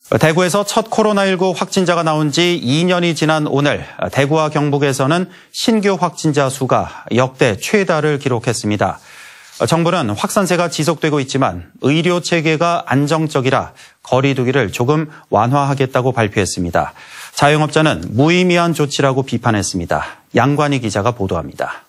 대구에서 첫 코로나19 확진자가 나온 지 2년이 지난 오늘 대구와 경북에서는 신규 확진자 수가 역대 최다를 기록했습니다. 정부는 확산세가 지속되고 있지만 의료 체계가 안정적이라 거리 두기를 조금 완화하겠다고 발표했습니다. 자영업자는 무의미한 조치라고 비판했습니다. 양관희 기자가 보도합니다.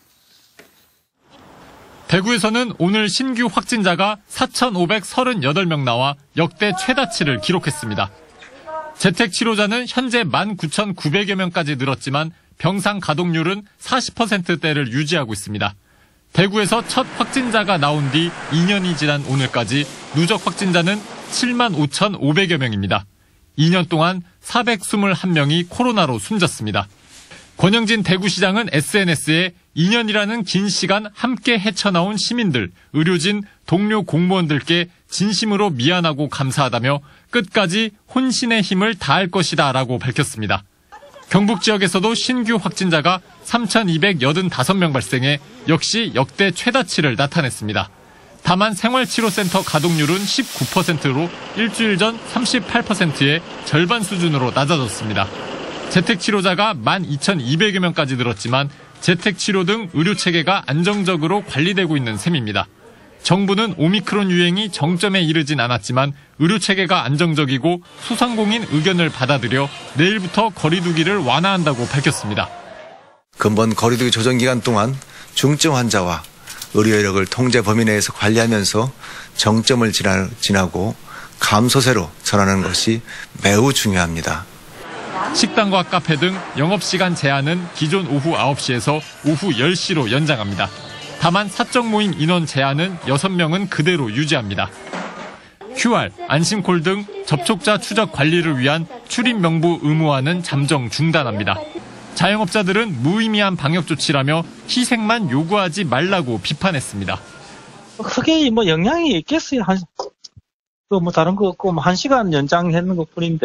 대구에서는 오늘 신규 확진자가 4,538명 나와 역대 최다치를 기록했습니다. 재택치료자는 현재 19,900여 명까지 늘었지만 병상 가동률은 40%대를 유지하고 있습니다. 대구에서 첫 확진자가 나온 뒤 2년이 지난 오늘까지 누적 확진자는 75,500여 명입니다. 2년 동안 421명이 코로나로 숨졌습니다. 권영진 대구시장은 SNS에 2년이라는 긴 시간 함께 헤쳐나온 시민들, 의료진, 동료 공무원들께 진심으로 미안하고 감사하다며 끝까지 혼신의 힘을 다할 것이다 라고 밝혔습니다. 경북 지역에서도 신규 확진자가 3,285명 발생해 역시 역대 최다치를 나타냈습니다. 다만 생활치료센터 가동률은 19%로 일주일 전 38%의 절반 수준으로 낮아졌습니다. 재택치료자가 12,200여 명까지 늘었지만 재택치료 등 의료체계가 안정적으로 관리되고 있는 셈입니다. 정부는 오미크론 유행이 정점에 이르진 않았지만 의료체계가 안정적이고 소상공인 의견을 받아들여 내일부터 거리두기를 완화한다고 밝혔습니다. 근본 거리두기 조정 기간 동안 중증 환자와 의료 인력을 통제 범위 내에서 관리하면서 정점을 지나고 감소세로 전하는 것이 매우 중요합니다. 식당과 카페 등 영업시간 제한은 기존 오후 9시에서 오후 10시로 연장합니다. 다만 사적 모임 인원 제한은 6명은 그대로 유지합니다. QR, 안심콜 등 접촉자 추적 관리를 위한 출입 명부 의무화는 잠정 중단합니다. 자영업자들은 무의미한 방역 조치라며 희생만 요구하지 말라고 비판했습니다. 크게 영향이 있겠어요. 다른 거 없고 1시간 연장했는 것 뿐인데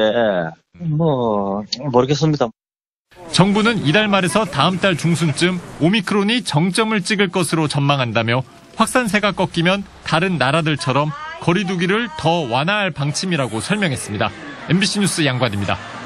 모르겠습니다. 정부는 이달 말에서 다음 달 중순쯤 오미크론이 정점을 찍을 것으로 전망한다며 확산세가 꺾이면 다른 나라들처럼 거리두기를 더 완화할 방침이라고 설명했습니다. MBC 뉴스 양관입니다.